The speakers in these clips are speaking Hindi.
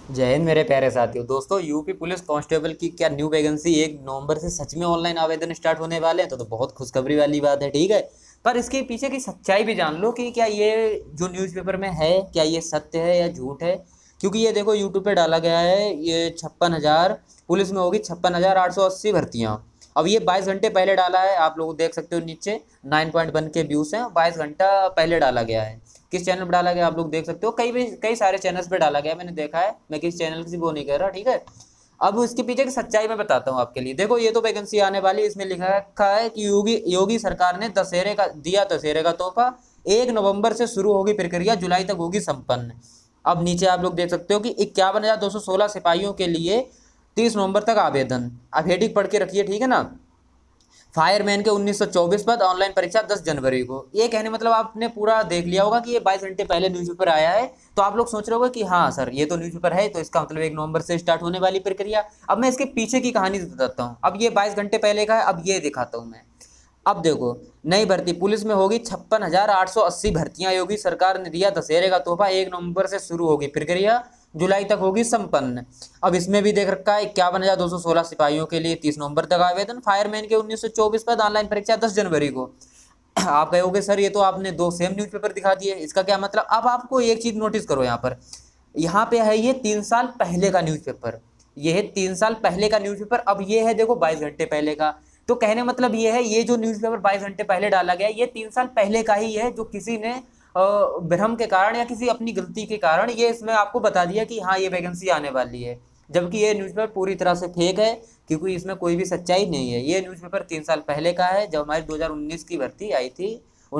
जय हिंद मेरे प्यारे साथियों। दोस्तों, यूपी पुलिस कांस्टेबल की क्या न्यू वैकेंसी 1 नवंबर से सच में ऑनलाइन आवेदन स्टार्ट होने वाले हैं। तो बहुत खुशखबरी वाली बात है, ठीक है। पर इसके पीछे की सच्चाई भी जान लो कि क्या ये जो न्यूज़पेपर में है, क्या ये सत्य है या झूठ है। क्योंकि ये देखो, यूट्यूब पे डाला गया है, ये 56,000 पुलिस में होगी, 56,880 भर्तियाँ। अब ये 22 घंटे पहले डाला है, आप लोग देख सकते हो नीचे 9.1 के व्यूज़ हैं, 22 घंटा पहले डाला गया है। किस चैनल पर डाला गया आप लोग देख सकते हो, कई सारे चैनल्स पे डाला गया, मैंने देखा है। मैं किस चैनल की वो नहीं कह रहा, ठीक है। अब इसके पीछे की सच्चाई मैं बताता हूँ आपके लिए। देखो, ये तो वैकेंसी आने वाली है, इसमें लिखा रखा है कि योगी योगी सरकार ने दशहरे का तोहफा। 1 नवंबर से शुरू होगी प्रक्रिया, जुलाई तक होगी संपन्न। अब नीचे आप लोग देख सकते हो कि 51,216 सिपाहियों के लिए 30 नवंबर तक आवेदन। अब हेडिंग पढ़ के रखिए, ठीक है ना। फायरमैन के 1924 पद, ऑनलाइन परीक्षा 10 जनवरी को। ये कहने मतलब आपने पूरा देख लिया होगा कि ये 22 घंटे पहले न्यूज़पेपर आया है। तो आप लोग सोच रहे होगे कि हाँ सर, ये तो न्यूज़पेपर है, तो इसका मतलब 1 नवंबर से स्टार्ट होने वाली प्रक्रिया। अब मैं इसके पीछे की कहानी बताता हूँ। अब ये 22 घंटे पहले का है, अब ये दिखाता हूँ मैं। अब देखो, नई भर्ती पुलिस में होगी 56,880 भर्तियां। योगी सरकार ने दिया दशहरे का तोहफा, 1 नवंबर से शुरू होगी प्रक्रिया, जुलाई तक होगी संपन्न। अब इसमें भी देख रखा है 51,216 सिपाहियों के लिए 30 नवंबर तक आवेदन। फायरमैन के 1924 पद, ऑनलाइन परीक्षा 10 जनवरी को। आप कहोगे सर, ये तो आपने दो सेम न्यूज़पेपर दिखा दिए, इसका क्या मतलब। अब आपको एक चीज नोटिस करो, यहाँ पे है ये 3 साल पहले का न्यूज़पेपर। ये है 3 साल पहले का न्यूज़पेपर। अब ये है देखो 22 घंटे पहले का। तो कहने मतलब ये है, ये जो न्यूज़पेपर 22 घंटे पहले डाला गया, ये 3 साल पहले का ही है, जो किसी ने भ्रम के कारण या किसी अपनी गलती के कारण ये इसमें आपको बता दिया कि हाँ ये वैकेंसी आने वाली है। जबकि ये न्यूज़पेपर पूरी तरह से फेक है, क्योंकि इसमें कोई भी सच्चाई नहीं है। ये न्यूज़पेपर 3 साल पहले का है, जब हमारी 2019 की भर्ती आई थी,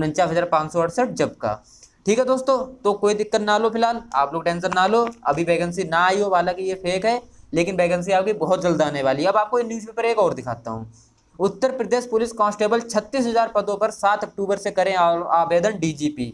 49,568 जब का। ठीक है दोस्तों, तो कोई दिक्कत ना लो, फिलहाल आप लोग टेंशन ना लो। अभी वैकेंसी ना आई हो, हालांकि ये फेक है, लेकिन वैकेंसी आपकी बहुत जल्द आने वाली है। अब आपको ये न्यूज़पेपर एक और दिखाता हूँ। उत्तर प्रदेश पुलिस कांस्टेबल 36,000 पदों पर 7 अक्टूबर से करें आवेदन, डीजीपी।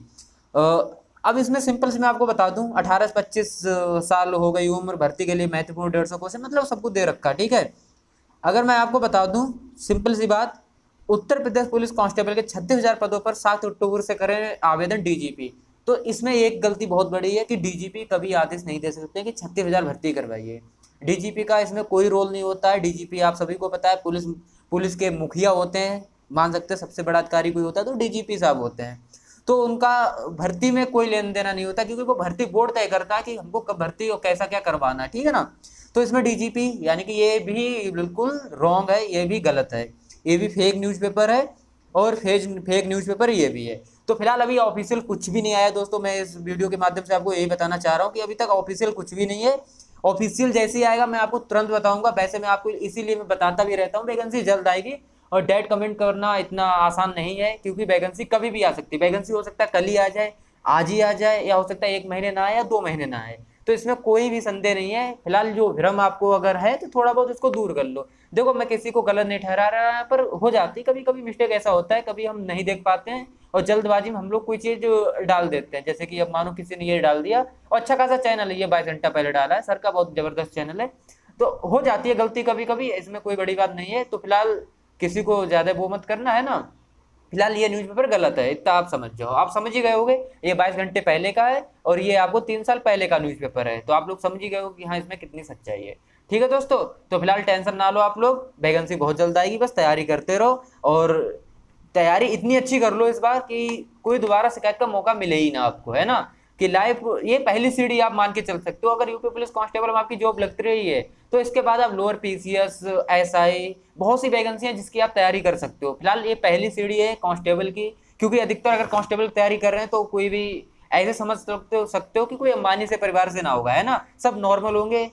अब इसमें सिंपल से मैं आपको बता दूं, 18 से 25 साल हो गई उम्र, भर्ती के लिए महत्वपूर्ण 150 क्वेश्चन, मतलब सब कुछ दे रखा, ठीक है। अगर मैं आपको बता दूं, सिंपल सी बात, उत्तर प्रदेश पुलिस कांस्टेबल के 36,000 पदों पर 7 अक्टूबर से करें आवेदन, डीजीपी। तो इसमें एक गलती बहुत बड़ी है कि डीजीपी कभी आदेश नहीं दे सकते कि 36,000 भर्ती करवाइए। डीजीपी का इसमें कोई रोल नहीं होता है। डीजीपी आप सभी को पता है, पुलिस के मुखिया होते हैं, मान सकते हैं सबसे बड़ा अधिकारी कोई होता है तो डीजीपी साहब होते हैं। तो उनका भर्ती में कोई लेन देना नहीं होता, क्योंकि वो भर्ती बोर्ड तय करता है कि हमको कब भर्ती और कैसा क्या करवाना है, ठीक है ना। तो इसमें डीजीपी यानी कि ये भी बिल्कुल रॉन्ग है, ये भी गलत है, ये भी फेक न्यूज़पेपर है, और फेक न्यूज़पेपर ये भी है। तो फिलहाल अभी ऑफिशियल कुछ भी नहीं आया दोस्तों। मैं इस वीडियो के माध्यम से आपको यही बताना चाह रहा हूँ कि अभी तक ऑफिशियल कुछ भी नहीं है। ऑफिशियल जैसे ही आएगा मैं आपको तुरंत बताऊंगा। वैसे मैं आपको इसीलिए मैं बताता भी रहता हूँ वैकेंसी जल्द आएगी। और डेट कमेंट करना इतना आसान नहीं है, क्योंकि वैकेंसी कभी भी आ सकती है। वैकेंसी हो सकता है कल ही आ जाए, आज ही आ जाए, या हो सकता है 1 महीने ना आए या 2 महीने ना आए। तो इसमें कोई भी संदेह नहीं है। फिलहाल जो भ्रम आपको अगर है तो थोड़ा बहुत उसको दूर कर लो। देखो, मैं किसी को गलत नहीं ठहरा रहा है, पर हो जाती कभी कभी मिस्टेक, ऐसा होता है, कभी हम नहीं देख पाते हैं और जल्दबाजी में हम लोग कोई चीज डाल देते हैं। जैसे कि अब मानो किसी ने ये डाल दिया, और अच्छा खासा चैनल है, ये 22 घंटा पहले डाला है, सर का बहुत जबरदस्त चैनल है। तो हो जाती है गलती कभी कभी, इसमें कोई बड़ी बात नहीं है। तो फिलहाल किसी को ज्यादा वो मत करना है ना। फिलहाल ये न्यूज़पेपर गलत है, इतना आप समझ जाओ। आप समझ ही गए होगे, ये 22 घंटे पहले का है और ये आपको 3 साल पहले का न्यूज़पेपर है। तो आप लोग समझ ही गए हो कि हाँ इसमें कितनी सच्चाई है। ठीक है दोस्तों, तो फिलहाल टेंशन ना लो आप लोग, वैकेंसी बहुत जल्द आएगी, बस तैयारी करते रहो। और तैयारी इतनी अच्छी कर लो इस बार कि कोई दोबारा शिकायत का मौका मिले ही ना आपको, है ना। कि लाइव ये पहली सीढ़ी आप मान के चल सकते हो। अगर यूपी पुलिस कांस्टेबल में आपकी जॉब लगती रही है, तो इसके बाद आप लोअर पीसीएस, एसआई, बहुत सी वैकेंसी हैं जिसकी आप तैयारी कर सकते हो। फिलहाल ये पहली सीढ़ी है कांस्टेबल की, क्योंकि अधिकतर अगर कांस्टेबल की तैयारी कर रहे हैं तो कोई भी ऐसे समझ सकते हो कि कोई अंबानी से परिवार से ना होगा, है ना। सब नॉर्मल होंगे,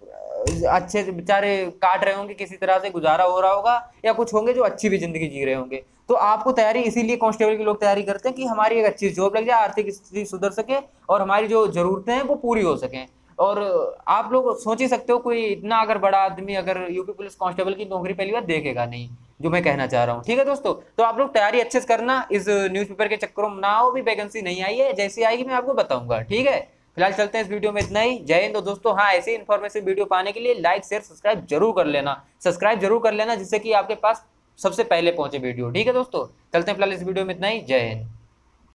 अच्छे से बेचारे काट रहे होंगे, किसी तरह से गुजारा हो रहा होगा, या कुछ होंगे जो अच्छी भी जिंदगी जी रहे होंगे। तो आपको तैयारी इसीलिए कांस्टेबल के लोग तैयारी करते हैं कि हमारी एक अच्छी जॉब लग जाए, आर्थिक स्थिति सुधर सके और हमारी जो जरूरतें हैं वो पूरी हो सकें। और आप लोग सोच ही सकते हो, कोई इतना अगर बड़ा आदमी अगर यूपी पुलिस कांस्टेबल की नौकरी पहली बार देखेगा नहीं, जो मैं कहना चाह रहा हूँ। ठीक है दोस्तों, तो आप लोग तैयारी अच्छे से करना, इस न्यूज़पेपर के चक्करों में ना हो। भी वैकेंसी नहीं आई है, जैसी आएगी मैं आपको बताऊंगा, ठीक है। फिलहाल चलते हैं इस वीडियो में इतना ही। जय हिंद। तो दोस्तों, हाँ, ऐसे इन्फॉर्मेटिव वीडियो पाने के लिए लाइक शेयर सब्सक्राइब जरूर कर लेना, जिससे कि आपके पास सबसे पहले पहुंचे वीडियो। ठीक है दोस्तों, चलते हैं फिलहाल इस वीडियो में इतना ही। जय हिंद।